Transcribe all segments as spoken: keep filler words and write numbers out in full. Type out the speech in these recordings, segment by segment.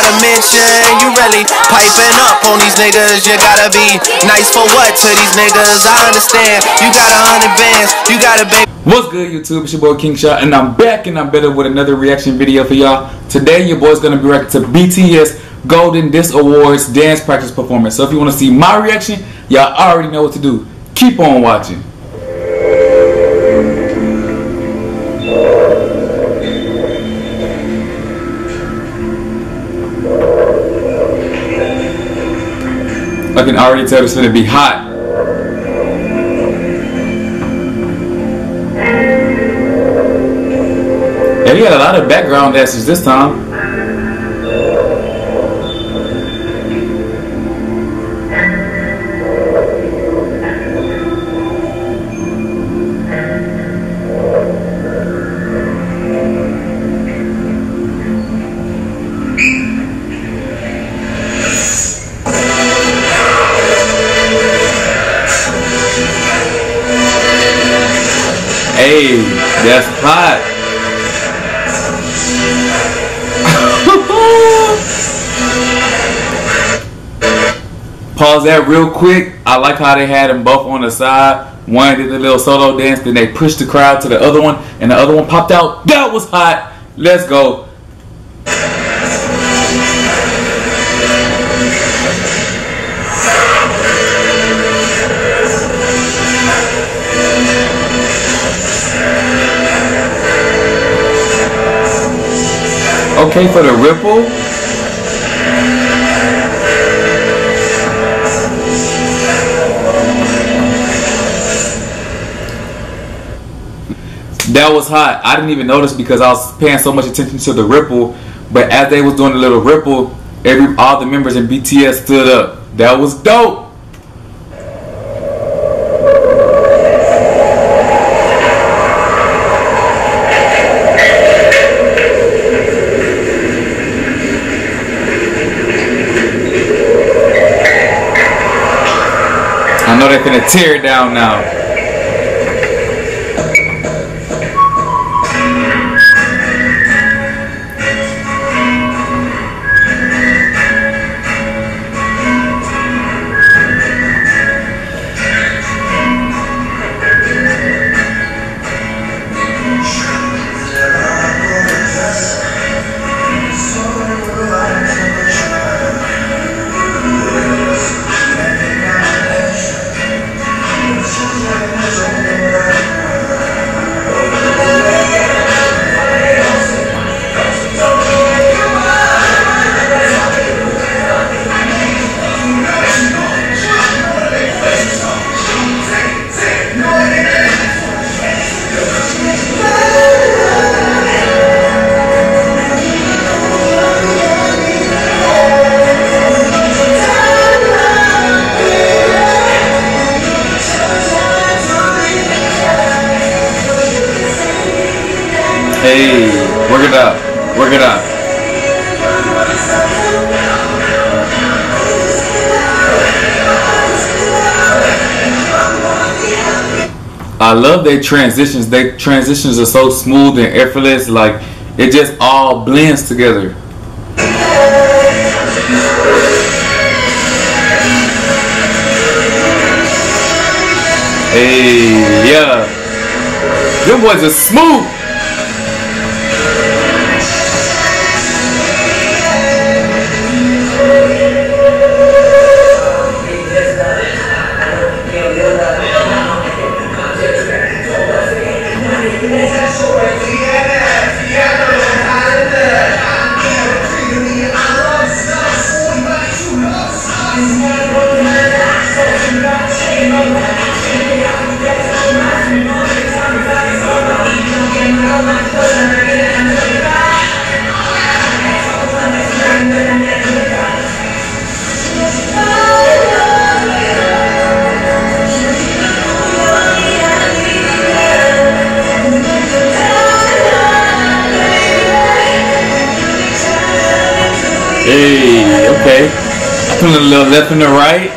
gotta mention, you really piping up on these niggas. You gotta be nice for what to these niggas? I understand, you got a hundred bands, you gotta be. What's good, YouTube? It's your boy King Shot, and I'm back and I'm better with another reaction video for y'all. Today your boy's gonna be reacting to B T S Golden Disc Awards dance practice performance. So if you want to see my reaction, y'all already know what to do. Keep on watching. I can already tell it's gonna be hot. And we got a lot of background dancers this time. Hey, that's hot. Pause that real quick. I like how they had them both on the side. One did the little solo dance, then they pushed the crowd to the other one, and the other one popped out. That was hot. Let's go. Okay, for the ripple. That was hot. I didn't even notice because I was paying so much attention to the ripple. But as they was doing the little ripple, every all the members in B T S stood up. That was dope. I know they're gonna tear it down now. Hey, work it up, work it up. I love their transitions. Their transitions are so smooth and effortless, like it just all blends together. Hey, yeah. Them boys are smooth. Hey, okay. Put a little left and the right.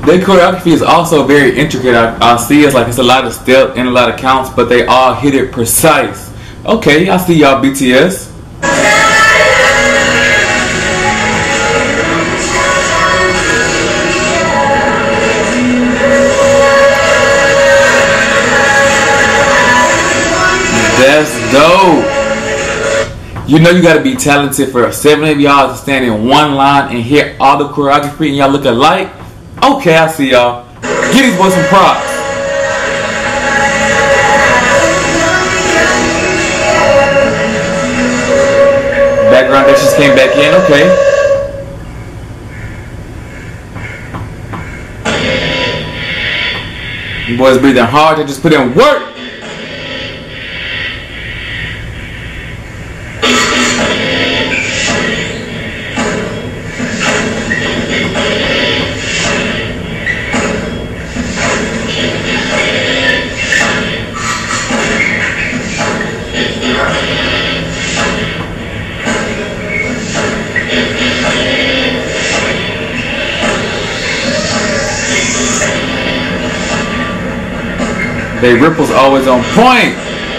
their choreography is also very intricate. I, I see it's like it's a lot of step and a lot of counts, but they all hit it precise. Okay, I see y'all B T S. That's dope. You know you gotta be talented for seven of y'all to stand in one line and hit all the choreography and y'all look alike. Okay, I see y'all. Give these boys some props. Background that just came back in, okay. You boys breathing hard, they just put in work. They ripples always on point.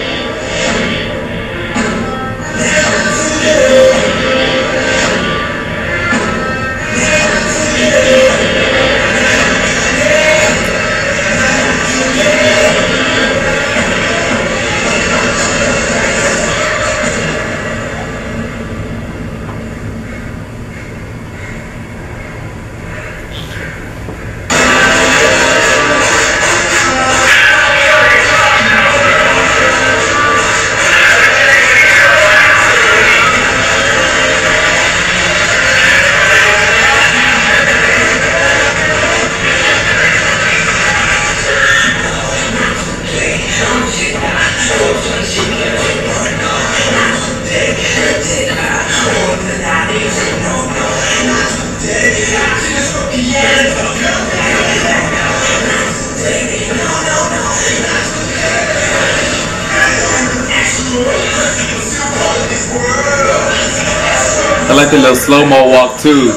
I like the little slow-mo walk too.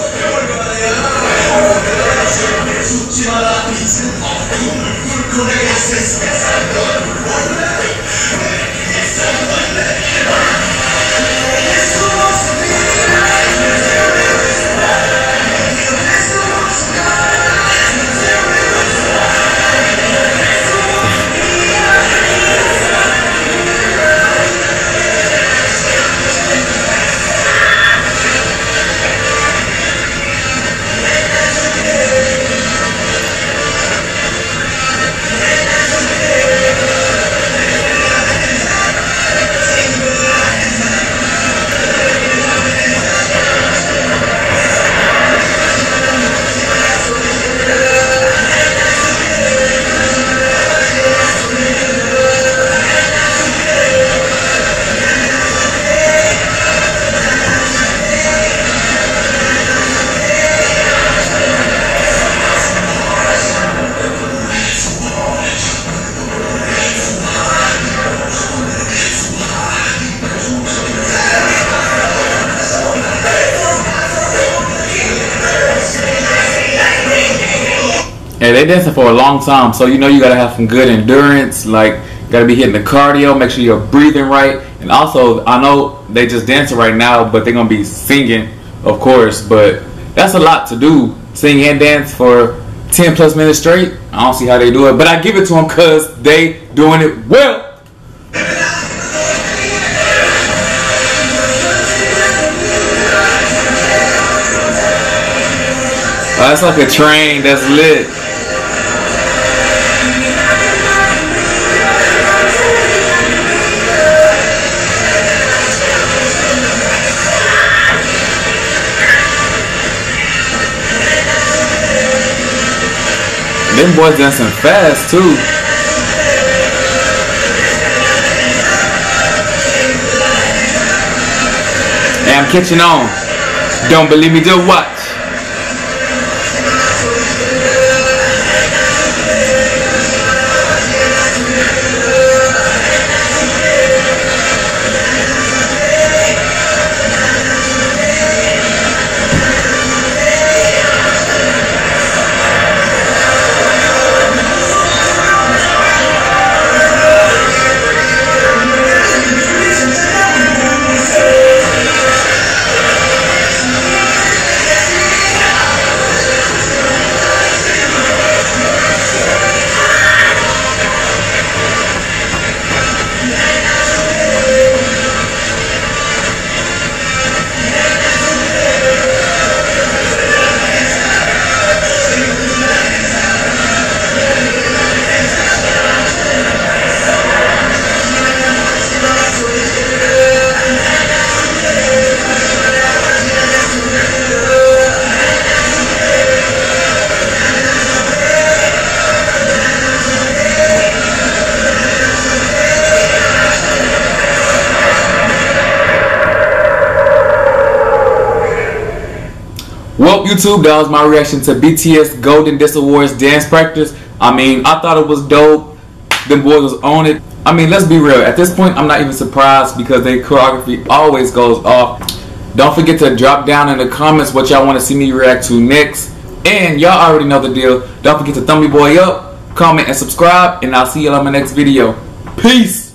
And they dancing for a long time, so you know you gotta have some good endurance. Like, you gotta be hitting the cardio, make sure you're breathing right. And also, I know they just dancing right now, but they're gonna be singing, of course. But that's a lot to do, sing and dance for ten plus minutes straight. I don't see how they do it, but I give it to them because they doing it well. Oh, that's like a train that's lit. Them boys dancing fast too. Hey, I'm catching on. Don't believe me, just watch. YouTube, that was my reaction to B T S Golden Disc Awards dance practice. I mean, I thought it was dope. Them boys was on it. I mean, let's be real. At this point, I'm not even surprised because their choreography always goes off. Don't forget to drop down in the comments what y'all want to see me react to next. And y'all already know the deal. Don't forget to thumb me boy up, comment, and subscribe. And I'll see y'all on my next video. Peace.